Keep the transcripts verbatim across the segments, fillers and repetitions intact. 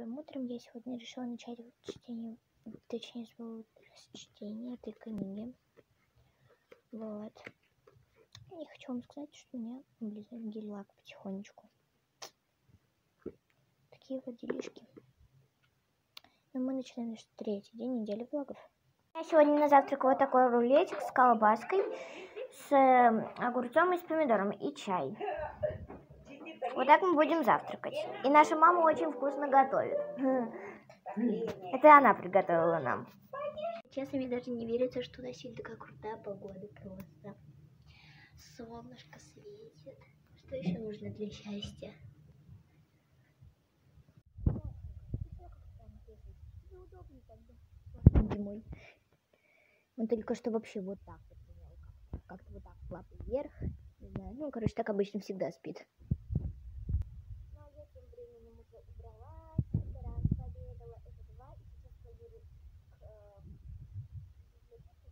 добрым утром. Я сегодня решила начать чтение, точнее, с чтения этой книги. Вот. И хочу вам сказать, что у меня облизывает гель-лак потихонечку. Такие вот делишки. Но мы начинаем наш третий день недели влогов. Я сегодня на завтрак вот такой рулетик с колбаской, с огурцом и с помидором и чай. Вот так мы будем завтракать. И наша мама очень вкусно готовит. Это она приготовила нам. Честно, мне даже не верится, что у нас сегодня такая крутая погода просто. Солнышко светит. Что еще нужно для счастья? Зимой. Он только что вообще вот так вот, как-то вот так, лапы вверх. Не знаю. Ну, короче, так обычно всегда спит. Ну, а я тем временем уже убралась, раз пообедала, это два, и сейчас планирую к э, библиотеке.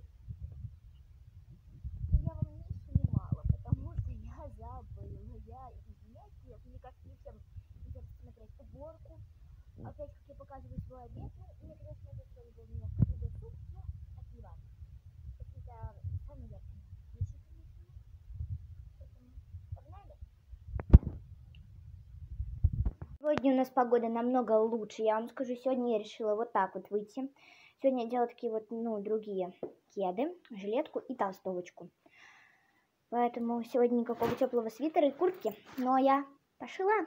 Я вам не снимала, потому что я забыла. Я извиняюсь, нет, мне кажется, не всем интересно смотреть уборку. Опять, как я показываю свой обед, ну, мне, конечно, это сегодня был немножко другой суп, но это не важно. Какие-то самые яркие вещи, конечно. Поэтому погнали. Сегодня у нас погода намного лучше, я вам скажу. Сегодня я решила вот так вот выйти. Сегодня я делала такие вот, ну, другие кеды, жилетку и толстовочку. Поэтому сегодня никакого теплого свитера и куртки, но я пошила.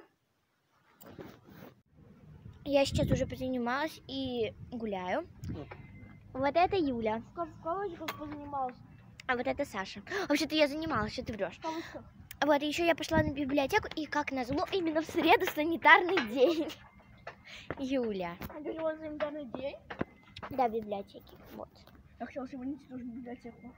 Я сейчас уже позанималась и гуляю. Вот это Юля. В кавычках позанималась. А вот это Саша. Вообще-то я занималась, что ты врешь. Вот, еще я пошла на библиотеку, и как назло, именно в среду санитарный день. Юля. А ты сегодня санитарный день? Да, в библиотеке. Вот. Я хотела сегодня идти тоже в библиотеку.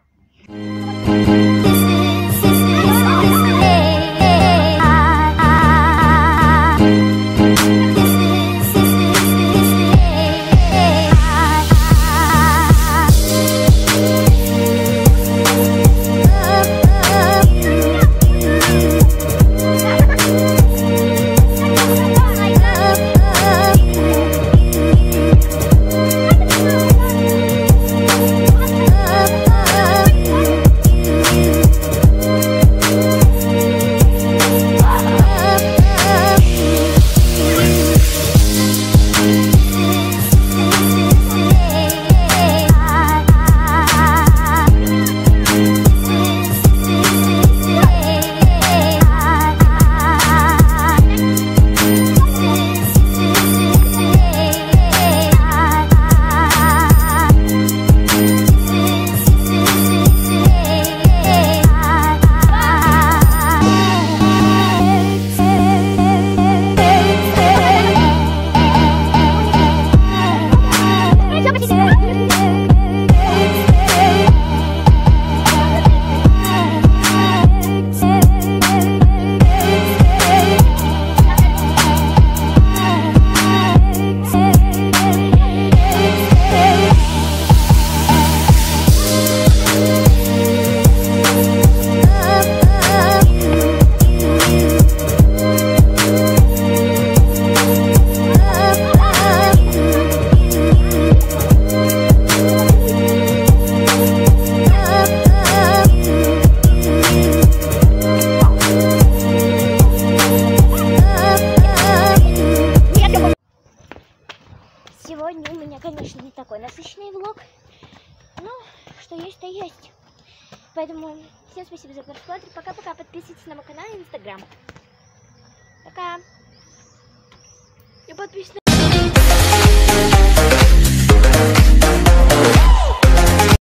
Сегодня у меня, конечно, не такой насыщенный влог, но что есть, то есть. Поэтому всем спасибо за просмотр. Пока-пока. Подписывайтесь на мой канал и инстаграм. Пока. И подписывайтесь.